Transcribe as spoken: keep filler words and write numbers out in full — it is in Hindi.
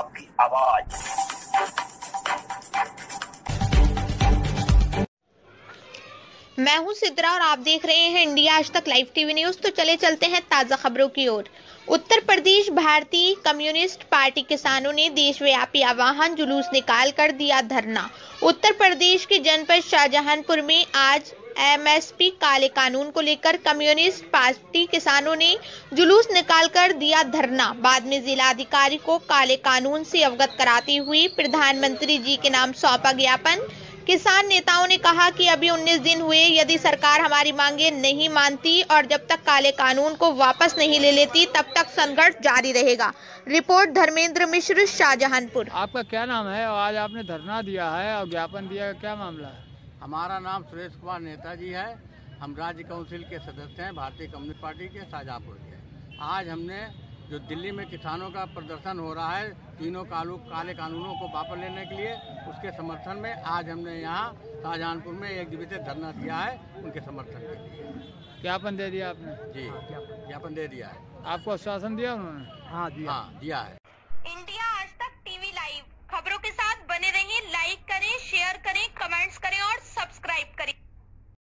आपकी आवाज। मैं हूं सिद्रा और आप देख रहे हैं इंडिया आज तक लाइव टीवी न्यूज। तो चले चलते हैं ताजा खबरों की ओर। उत्तर प्रदेश भारतीय कम्युनिस्ट पार्टी किसानों ने देशव्यापी आह्वान जुलूस निकालकर दिया धरना। उत्तर प्रदेश के जनपद शाहजहांपुर में आज एमएसपी काले कानून को लेकर कम्युनिस्ट पार्टी किसानों ने जुलूस निकालकर दिया धरना। बाद में जिलाधिकारी को काले कानून से अवगत कराते हुए प्रधानमंत्री जी के नाम सौंपा ज्ञापन। किसान नेताओं ने कहा कि अभी उन्नीस दिन हुए, यदि सरकार हमारी मांगे नहीं मानती और जब तक काले कानून को वापस नहीं ले लेती तब तक संघर्ष जारी रहेगा। रिपोर्ट धर्मेंद्र मिश्र, शाहजहांपुर। आपका क्या नाम है और आज आपने धरना दिया है और ज्ञापन दिया, क्या मामला है? हमारा नाम सुरेश कुमार नेताजी है। हम राज्य काउंसिल के सदस्य हैं भारतीय कम्युनिस्ट पार्टी के शाहजहांपुर के। आज हमने जो दिल्ली में किसानों का प्रदर्शन हो रहा है तीनों कालू काले कानूनों को वापस लेने के लिए, उसके समर्थन में आज हमने यहाँ शाहजहांपुर में एक दिवसीय धरना दिया है उनके समर्थन के लिए। ज्ञापन दे दिया आपने? जी, ज्ञापन दे दिया है। आपको आश्वासन दिया उन्होंने? हाँ दिया, हाँ दिया है। इंडिया आज तक टीवी लाइव खबरों के साथ बने रहिए। लाइक करें, शेयर करें, कमेंट्स करें और सब्सक्राइब करें।